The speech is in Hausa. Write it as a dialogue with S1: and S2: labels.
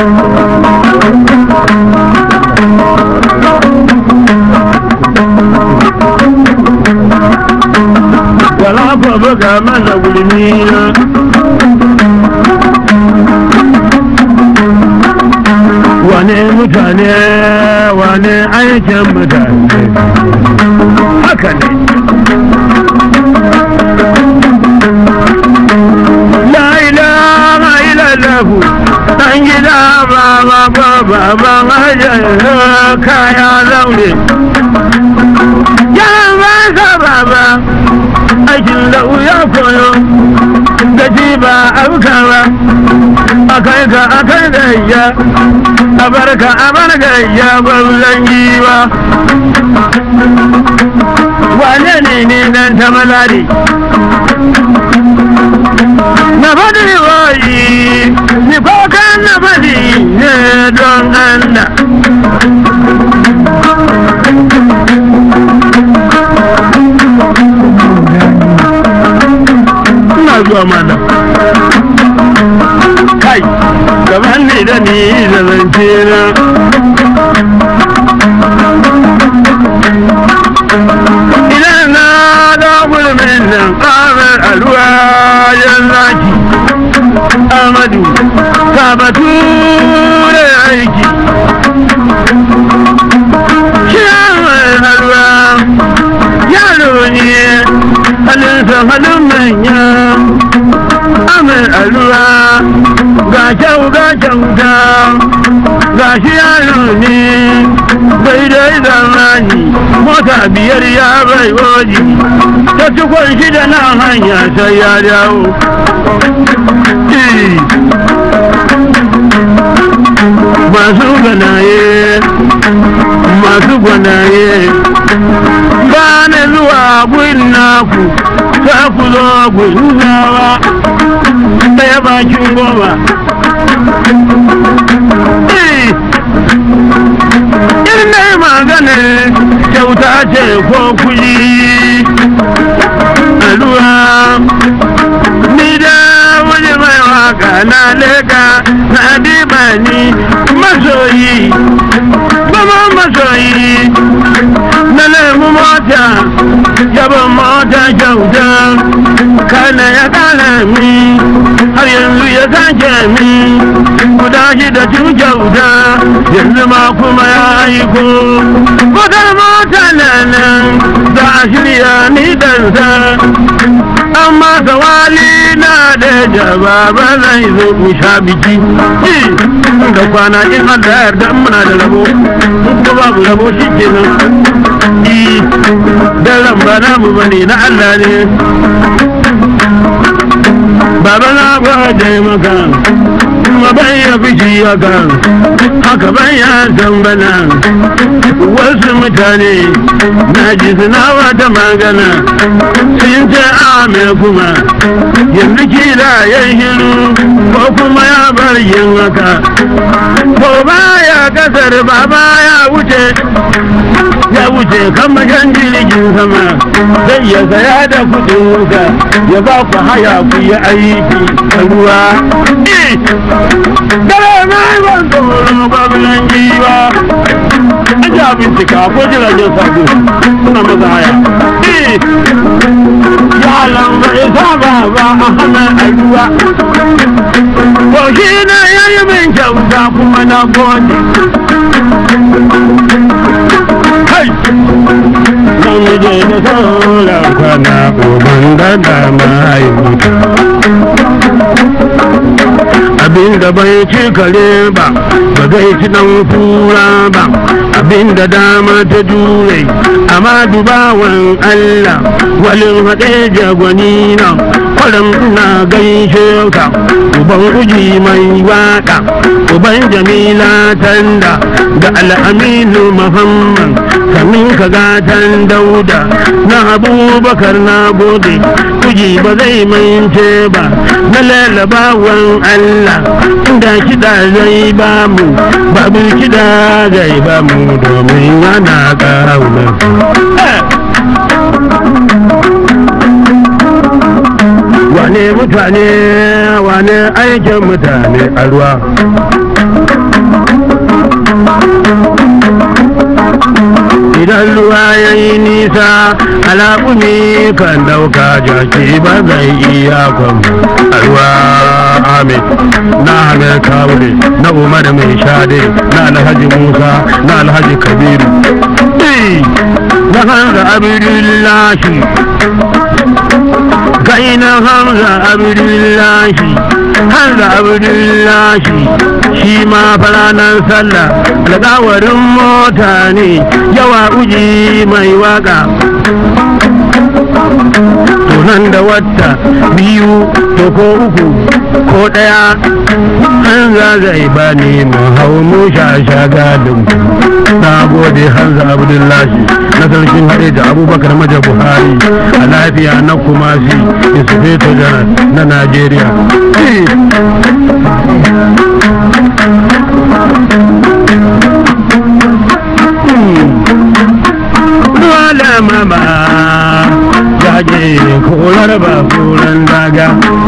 S1: wala ko buga mana gulmina wane mutane wane aikin mutane haka ne la ilaha illallah dan gida baba hajjar kaya zaune ya ba baba aikin da ya koyo gaji ba abuka ba akai gayya a bar gayya gwamnan giwa wane ne nan ta malari na faɗi wayi ni kokan na faɗi ne don Allah ina zuwa mana kai gaban ne da ni da zance na idan na da gulmin nan kamar alwa yan zaki amadu ka batu da aiki shiyar alwa yaro ne halinsa halin manya amur alwa ga kyauta ga shi yaro ne daidai zamani mota biyar ya bai waje ta cikon shi da nan hanya sai ya dawo masu gwanaye ba na zuwa gun naku za ku zo gunawa ɗaya bakin goma irin na maganin kyauta ce ko kuɗi a ruwa ni da wuri mai waka na leka na dibani masoyi na nemi mota yaban mota kyauta kana ya kala mi har yanzu ya sake mi guda shi da cin kyauta yanzu ma kuma ya aiko kudar mota na nan za a shirya ni dansa amma sawali na da jaba ba zai zo mu sha biki da kwana in Allah ya yarda muna da rabo ko babu rabo shi kenan daren ba namu bane na Allah ne baba na gode maka kuma ban ya fishi haka ban ya tambana wasu mutane na ji suna wata magana sun ce ame kuma yanzu kila ya hiru ko kuma ya bar yin haka ko baya kasar baba ya wuce kan magan jirgin sama zai ya saya da kudin wuka ya ba ku haya ku yi aiki a ruwa dare mai ban tsoro babulan giwa an ji bincika ko jiragen sabo suna maza haya ya lamba isa ba a hana a ruwa ko shi na yayi min kyauta kuma na gode namije da sauran kwana uban gada mahaifuta abinda bai ci kare ba zai ci dan fura ba abinda dama ta jure amma dubawan Allah walin haɗe jagwani na kwaram na gaishe ka uban uji mai waka uban jamila tanda da al'aminu muhammad kamin ka gatan dauda na abubakar na gode uji ba zai mance ba na lalabawan Allah inda kiɗa zai ba mu babu kiɗa zai ba mu domin yana ƙauna wane mutane wane aikin mutane a ruwa ta alaƙumi kan dauka jaki ba zai iya kwan alwa amin na hana kawule na umar mai shade na alhaji musa na alhaji kabiru na hanza abdullahi kai na hanza abdullahi shi ma falanan sallah alƙawarin mota ne yawa uji mai waka tunan da wata biyu to ko uku ko ɗaya hanza zai bani mu hau mu shagalin na gode hanza abdullahi na sarkin haɗe da abubakar maja buhari a lafiya na kumasi isufeto janar na najeriya mama jaje kolar ba koran daga